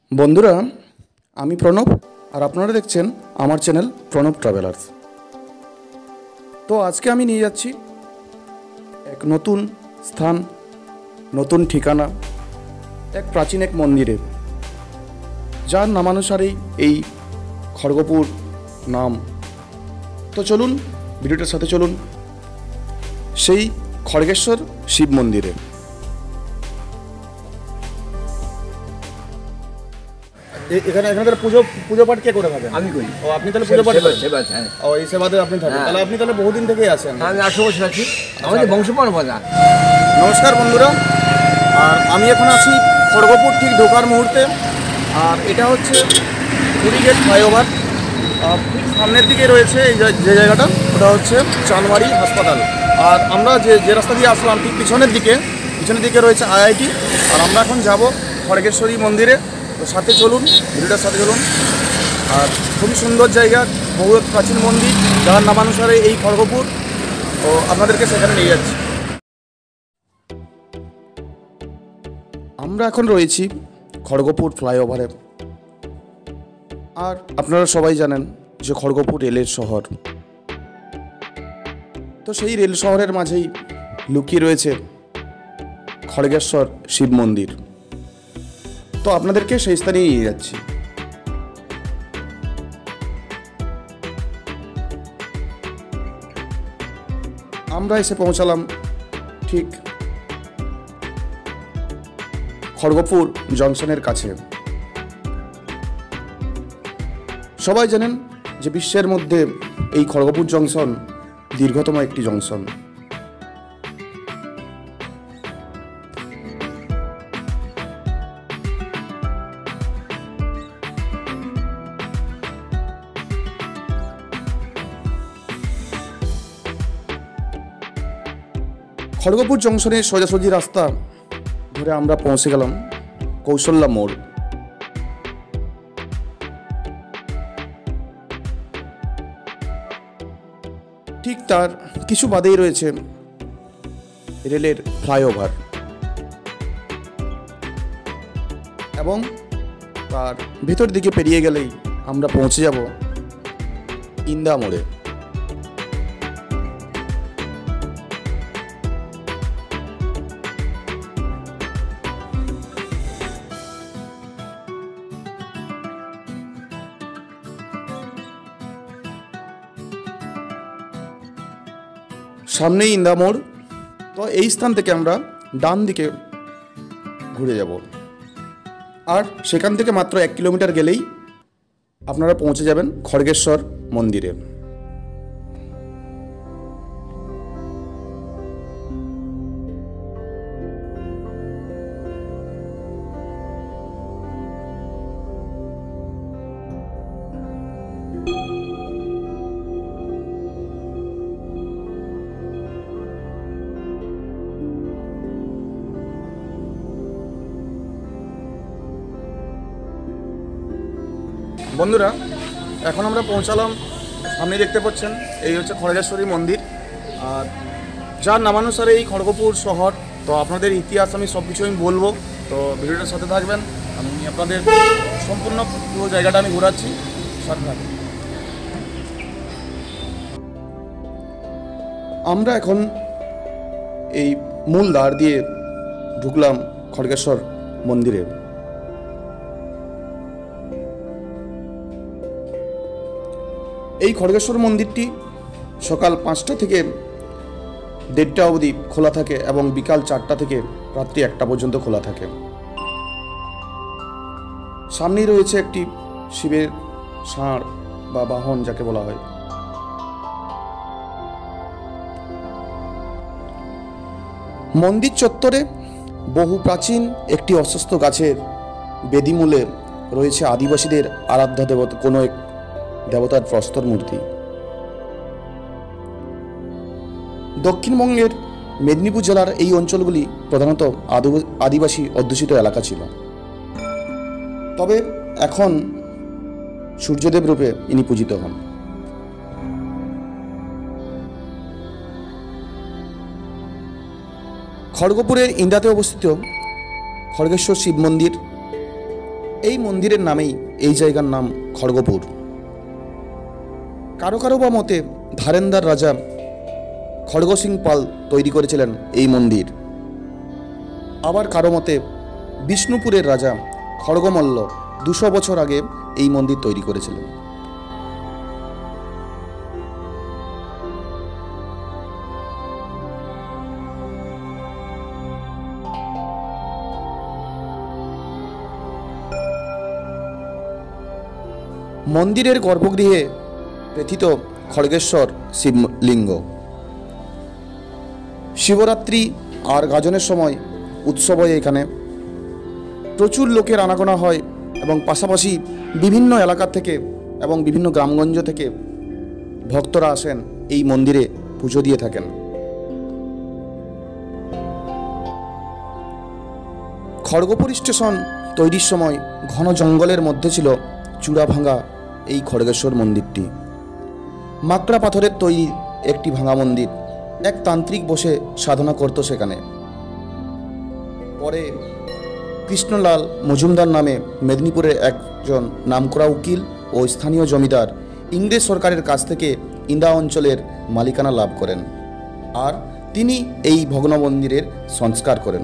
বন্ধুরা, আমি প্রণব আর আপনারা দেখছেন আমার চ্যানেল প্রণব ট্রাভেলার্স। তো আজকে আমি নিয়ে যাচ্ছি এক নতুন স্থান, নতুন ঠিকানা, এক প্রাচীন এক মন্দিরে, যার নামানুসারেই এই খড়গপুর নাম। তো চলুন, ভিডিওটার সাথে চলুন সেই খড়গেশ্বর শিব মন্দিরে। এখানে তাহলে পুজো পাঠ কে করে থাকেন? আমি করি। ও, আপনি তাহলে পুজো পাঠ করেন? হ্যাঁ। ও, এই সেবাতে আপনি থাকেন। তাহলে আপনি তাহলে বহুদিন থেকেই আছেন? আমি 8 বছর আছি, আমাদের বংশ পরম্পরা। নমস্কার বন্ধুরা, আর আমি এখন আছি খড়গপুর ঠিক ঢোকার মুহূর্তে। আর এটা হচ্ছে পুরী গেট ফ্লাইওভার। ঠিক সামনের দিকে রয়েছে এই যে জায়গাটা, ওটা হচ্ছে চানমারি হাসপাতাল। আর আমরা যে রাস্তা দিয়ে আসলাম ঠিক পিছনের দিকে রয়েছে আইআইটি। আর আমরা এখন যাব খড়গেশ্বরী মন্দিরে। তো সাথে চলুন, ভিডিওটার সাথে চলুন। আর খুবই সুন্দর জায়গা, বহু প্রাচীন মন্দির, যার নামানুসারে এই খড়গপুর। তো আপনাদেরকে সেখানে নিয়ে যাচ্ছি। আমরা এখন রয়েছি খড়গপুর ফ্লাইওভারে। আর আপনারা সবাই জানেন যে খড়গপুর রেলের শহর। তো সেই রেল শহরের মাঝেই লুকিয়ে রয়েছে খড়গেশ্বর শিব মন্দির। তো আপনাদেরকে সেই স্থানে নিয়ে যাচ্ছি। আমরা এসে পৌঁছালাম ঠিক খড়গপুর জংশনের কাছে। সবাই জানেন যে বিশ্বের মধ্যে এই খড়গপুর জংশন দীর্ঘতম একটি জংশন। খড়গপুর জংশনের সোজাসুজি রাস্তা ধরে আমরা পৌঁছে গেলাম কৌশল্যা মোড়। ঠিক তার কিছু বাদেই রয়েছে রেলের ফ্লাইওভার, এবং তার ভেতর দিকে পেরিয়ে গেলেই আমরা পৌঁছে যাব ইন্দা মোড়ে। সামনেই ইন্দা মোড়। তো এই স্থান থেকে আমরা ডান দিকে ঘুরে যাব। আর সেখান থেকে মাত্র 1 কিলোমিটার গেলেই আপনারা পৌঁছে যাবেন খড়গেশ্বর মন্দিরে। বন্ধুরা, এখন আমরা পৌঁছালাম, সামনে দেখতে পাচ্ছেন এই হচ্ছে খড়গেশ্বরী মন্দির। আর যার নামানুসারে এই খড়গপুর শহর। তো আপনাদের ইতিহাস আমি সব কিছু বলবো, তো ভিডিওটার সাথে থাকবেন। আমি আপনাদের সম্পূর্ণ পুরো জায়গাটা আমি ঘোরাচ্ছি, সাথে থাকবেন। আমরা এখন এই মূল দ্বার দিয়ে ঢুকলাম খড়গেশ্বর মন্দিরে। এই খড়গেশ্বর মন্দিরটি সকাল 5টা থেকে 1:30 অবধি খোলা থাকে এবং বিকাল 4টা থেকে রাত্রি 1টা পর্যন্ত খোলা থাকে। সামনেই রয়েছে একটি শিবের ষাঁড় বা বাহন যাকে বলা হয়। মন্দির চত্বরে বহু প্রাচীন একটি অশ্বত্থ গাছের বেদিমূলে রয়েছে আদিবাসীদের আরাধ্য দেবতা কোনো এক দেবতার প্রস্তর মূর্তি। দক্ষিণবঙ্গের মেদিনীপুর জেলার এই অঞ্চলগুলি প্রধানত আদিবাসী অধ্যুষিত এলাকা ছিল। তবে এখন সূর্যদেব রূপে ইনি পূজিত হন। খড়গপুরের ইন্দাতে অবস্থিত খড়গেশ্বর শিব মন্দির এই মন্দিরের নামেই এই জায়গার নাম খড়গপুর। কারো কারো বা মতে ধারেন্দার রাজা খড়গ সিং পাল তৈরি করেছিলেন এই মন্দির। আবার কারো মতে বিষ্ণুপুরের রাজা খড়গমল্ল 200 বছর আগে এই মন্দির তৈরি করেছিলেন। মন্দিরের গর্ভগৃহে প্রথিত খড়গেশ্বর শিবলিঙ্গ। শিবরাত্রি আর গাজনের সময় উৎসব হয় এখানে, প্রচুর লোকের আনাগোনা হয় এবং পাশাপাশি বিভিন্ন এলাকা থেকে এবং বিভিন্ন গ্রামগঞ্জ থেকে ভক্তরা আসেন এই মন্দিরে পুজো দিয়ে থাকেন। খড়গপুর স্টেশন তৈরির সময় ঘন জঙ্গলের মধ্যে ছিল চূড়াভাঙা এই খড়গেশ্বর মন্দিরটি। মাকড়া পাথরের তৈরি একটি ভাঙা মন্দির। এক তান্ত্রিক বসে সাধনা করত সেখানে। পরে কৃষ্ণলাল মজুমদার নামে মেদিনীপুরের একজন নামকরা উকিল ও স্থানীয় জমিদার ইংরেজ সরকারের কাছ থেকে ইন্দা অঞ্চলের মালিকানা লাভ করেন, আর তিনি এই ভগ্ন মন্দিরের সংস্কার করেন।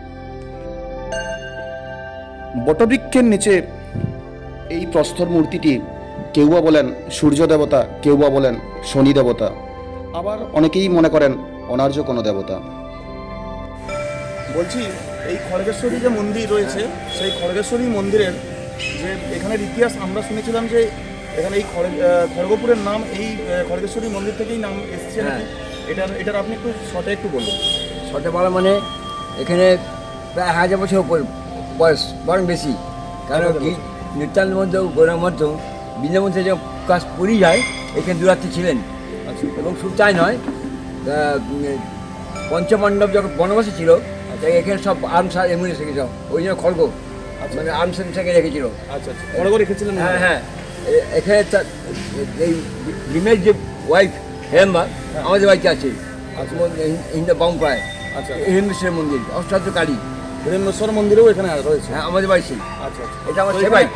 বটবৃক্ষের নিচে এই প্রস্তর মূর্তিটি কেউ বা বলেন সূর্য দেবতা, কেউ বা বলেন শনি দেবতা, আবার অনেকেই মনে করেন অনার্য কোনো দেবতা। বলছি, এই খড়গেশ্বরী যে মন্দির রয়েছে, সেই খড়গেশ্বরী মন্দিরের যে এখানের ইতিহাস আমরা শুনেছিলাম যে এখানে এই খড়গপুরের নাম এই খড়গেশ্বরী মন্দির থেকেই নাম এসেছে নাকি? এটার আপনি একটু শর্টে একটু বলুন। শর্টে বলা মানে এখানে প্রায় 1000 বছর উপর বয়স, বরং বেশি। কারণ নিত্যান্ত মধ্যে গোড়ার মধ্যে বিন্দু মধ্যে যে কাজ পুরী যায়, এখানে দুরাত্রি ছিলেন। এবং শুধু তাই নয়, পঞ্চমণ্ডপ যখন বনবাসে ছিল, এখানে সব আর্মস এমনি রেখেছিল, ওই জন্য খড়গ মানে আর্মস থেকে রেখেছিল। আচ্ছা আচ্ছা, খড়গ রেখেছিলেন। হ্যাঁ হ্যাঁ, এখানে এই ভীমের যে ওয়াইফ হেমবার আমাদের বাড়িতে আছে, হিন্দু বামপাড়ায়। আচ্ছা, হিমেশ্বর মন্দির, অষ্টাদশ কালী হিমেশ্বর মন্দিরেও এখানে রয়েছে। হ্যাঁ, আমাদের বাড়ি। আচ্ছা আচ্ছা, এটা আমার সেবাই।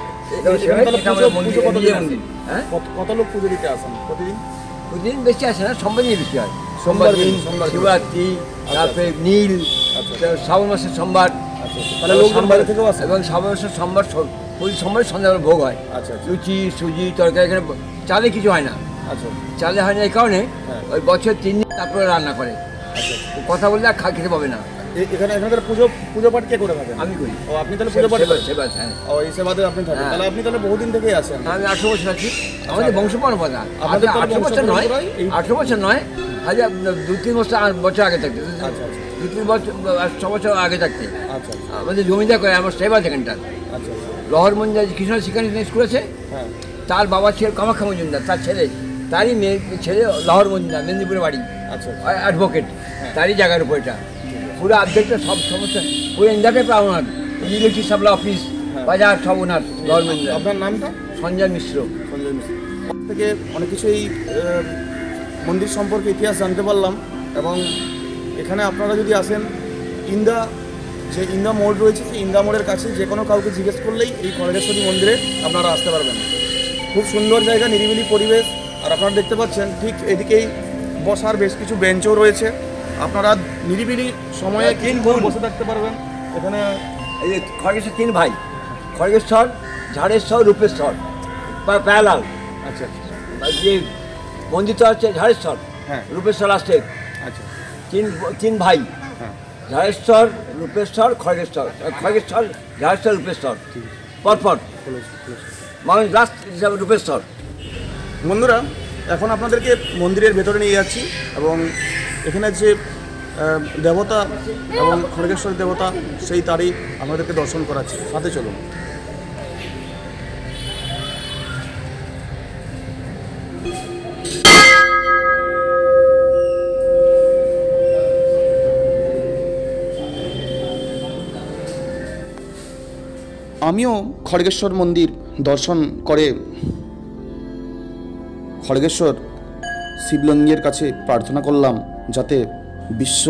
হ্যাঁ, কত লোক পুজো দিতে আসেন প্রতিদিন? প্রতিদিন বেশি আসে না, সোমবার দিন বেশি হয়। সোমবার দিন, শিবরাত্রি, তারপরে নীল, শ্রাবণ মাসের সোমবার, তাহলে লোক সোমবার থেকেও আসে। এবং শ্রাবণ মাসের সোমবার, প্রতি সোমবার সন্ধ্যাবেলা ভোগ হয়। আচ্ছা, লুচি, সুজি, তরকারি। এখানে চালে কিছু হয় না। আচ্ছা, চালে হয় না এই কারণে ওই বছর 3 দিন তারপরে রান্না করে। আচ্ছা, কথা বললে আর খেতে পাবে না। এখানে পুজো পাঠ কে করে থাকেন? আমি করি। ও, আপনি তাহলে পুজো পাঠ সেবা? হ্যাঁ, ও, এই সেবাতে আপনি থাকেন। তাহলে আপনি তাহলে বহুদিন থেকেই আছেন? আমি 18 বছর আছি। আমাদের বংশ পরম্পরা। 18 বছর নয়, 18 বছর নয়, 2-3 বছর আগে থাকতে। আচ্ছা আচ্ছা, 2-3 বছর, 6 বছর আগে থাকতে। আচ্ছা, আমাদের জমিদার করে আমার সেবা সেখানটা। আচ্ছা, লহর মজুমদার কৃষ্ণ শিক্ষা স্কুল আছে, হ্যাঁ, তার বাবা ছিল কামাখ্যা মজুমদার, তার ছেলে, তারই মেয়ে ছেলে লহর মজুমদার, মেদিনীপুরের বাড়ি। আচ্ছা, অ্যাডভোকেট, তারই জায়গার উপর এটা। পুরো অর্ধেকটা সব সমস্ত পুরো ইন্ডিয়াটাই প্রায় ওনার। ইলেকট্রিক সাপ্লাই অফিস, বাজার সব ওনার, লহর মজুমদার। আপনার নামটা? সঞ্জয় মিশ্র। সঞ্জয় মিশ্র থেকে অনেক কিছু এই মন্দির সম্পর্কে ইতিহাস জানতে পারলাম। এবং এখানে আপনারা যদি আসেন, যে ইন্দা মোড় রয়েছে, সেই ইন্দা মোড়ের কাছে যে কোনো কাউকে জিজ্ঞেস করলেই এই খড়গেশ্বরী মন্দিরে আপনারা আসতে পারবেন। খুব সুন্দর জায়গা, নিরিবিলি পরিবেশ। আর আপনারা দেখতে পাচ্ছেন ঠিক এদিকেই বসার বেশ কিছু বেঞ্চও রয়েছে। আপনারা নিরিবিলি সময়ে বসে থাকতে পারবেন এখানে। এই খড়গেশ্বর 3 ভাই, খড়গেশ্বর, ঝাড়েশ্বর, রূপেশ্বর, প্যালাল। আচ্ছা, যে মন্দিরটা হচ্ছে ঝাড়েশ্বর, হ্যাঁ, রূপেশ্বর আসছে। আচ্ছা, 3 ভাই, হ্যাঁ, ঝাড়েশ্বর, রূপেশ্বর, খড়গেশ্বর, ঝাড়েশ্বর, রূপেশ্বর, পরপর মানুষ লাস্ট হিসাবে রূপেশ্বর। বন্ধুরা, এখন আপনাদেরকে মন্দিরের ভেতরে নিয়ে যাচ্ছি এবং এখানে যে দেবতা এবং খড়গেশ্বর দেবতা, সেই তারই আমাদেরকে দর্শন করাচ্ছি। সাথে চলুন। আমিও খড়গেশ্বর মন্দির দর্শন করে খড়গেশ্বর শিবলিঙ্গের কাছে প্রার্থনা করলাম, যাতে বিশ্ব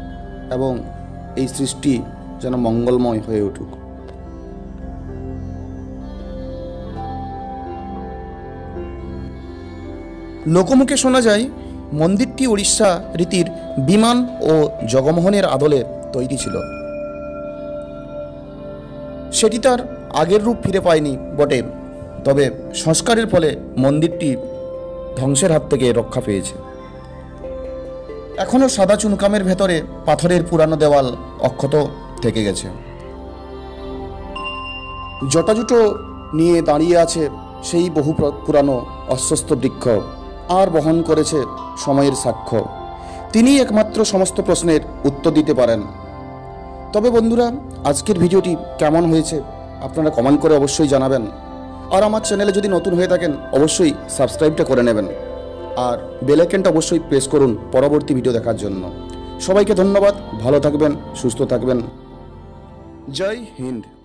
এবং এই সৃষ্টি যেন মঙ্গলময় হয়ে উঠুক। লোকমুখে শোনা যায় মন্দিরটি উড়িষ্যা রীতির বিমান ও জগমোহনের আদলে তৈরি ছিল। সেটি তার আগের রূপ ফিরে পায়নি বটে, তবে সংস্কারের ফলে মন্দিরটি ধ্বংসের হাত থেকে রক্ষা পেয়েছে। এখনও সাদা চুনকামের ভেতরে পাথরের পুরানো দেওয়াল অক্ষত থেকে গেছে। জটাজুটো নিয়ে দাঁড়িয়ে আছে সেই বহু পুরানো অশ্বস্থ বৃক্ষ, আর বহন করেছে সময়ের সাক্ষ্য। তিনিই একমাত্র সমস্ত প্রশ্নের উত্তর দিতে পারেন। তবে বন্ধুরা, আজকের ভিডিওটি কেমন হয়েছে আপনারা কমেন্ট করে অবশ্যই জানাবেন। আর আমার চ্যানেলে যদি নতুন হয়ে থাকেন অবশ্যই সাবস্ক্রাইবটা করে নেবেন, আর বেল আইকনটা অবশ্যই প্রেস করুন পরবর্তী ভিডিও দেখার জন্য। সবাইকে ধন্যবাদ, ভালো থাকবেন, সুস্থ থাকবেন। জয় হিন্দ।